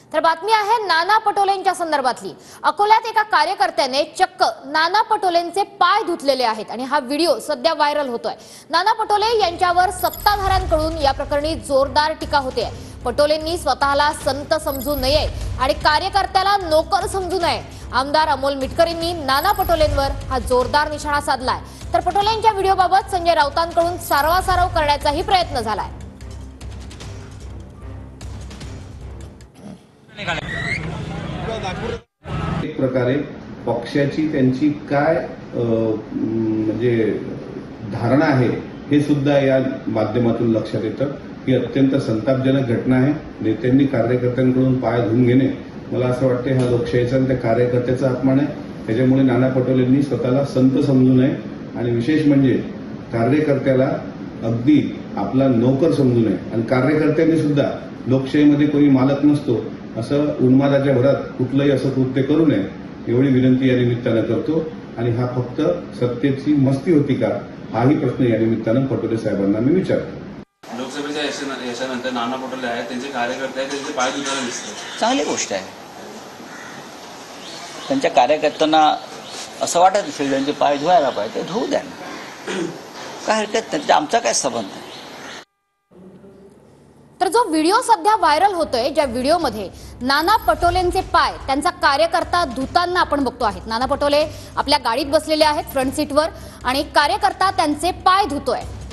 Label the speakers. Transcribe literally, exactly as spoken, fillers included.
Speaker 1: तर बातमी आहे नाना पटोलेंच्या संदर्भातली। अकोल्यात एका कार्यकर्त्याने चक्क नाना पटोलेंचे पाय धुतलेले आहेत आणि हा व्हिडिओ सध्या व्हायरल होतोय। नाना पटोले यांच्यावर सत्ताधाऱ्यांकडून या प्रकरणी जोरदार टीका होते। पटोलेंनी स्वतःला संत समजू नये आणि कार्यकर्त्याला नोकर समजू नये। आमदार अमोल मिटकरींनी नाना पटोलेंवर हा जोरदार निशाणा साधलाय। तर पटोलेंच्या व्हिडिओबाबत संजय राऊतांकडून सारवासारव करण्याचाही प्रयत्न झालाय।
Speaker 2: एक प्रकारे पक्षाची त्यांची काय म्हणजे धारणा आहे हे सुद्धा या माध्यमातून लक्षात येतं। ही अत्यंत संतापजनक घटना आहे। नेत्यांनी कार्यकर्त्यांकडून पाय धुवून घेणे, मला असं वाटते हा लोकशाहीचा आणि त्या कार्यकर्त्याचा अपमान आहे। त्याच्यामुळे नाना पटोलेंनी स्वतःला संत समजू नये आणि विशेष म्हणजे कार्यकर्त्याला अगदी आपला नोकर समजू नये आणि कार्यकर्त्यांनी सुद्धा लोकशाहीमध्ये कोणी मालक नसतो असं उन्मादाच्या भरात कुठलंही असं कृत्य करू नये एवढी विनंती या निमित्तानं करतो। आणि हा फक्त सत्तेची मस्ती होती का, हाही प्रश्न या निमित्तानं पटोले साहेबांना मी विचारतो।
Speaker 3: लोकसभेच्या यशानंतर नाना पटोले आहेत, त्यांचे कार्यकर्ते आहेत, त्यांचे पाय धुताना दिसतात।
Speaker 4: चांगली गोष्ट आहे। त्यांच्या कार्यकर्त्यांना असं वाटत असेल त्यांचे पाय धुवायला पाहिजे, ते धुवू द्या ना, काय हरकत नाही, आमचा काय संबंध आहे।
Speaker 1: तर जो व्हिडिओ सध्या व्हायरल होतोय, ज्या व्हिडिओमध्ये नाना पटोलेंचे पाय त्यांचा कार्यकर्ता धुताना आपण बघतो आहेत। नाना पटोले आपल्या गाडीत बसलेले आहेत फ्रंट सीटवर आणि कार्यकर्ता त्यांचे पाय धुतोय।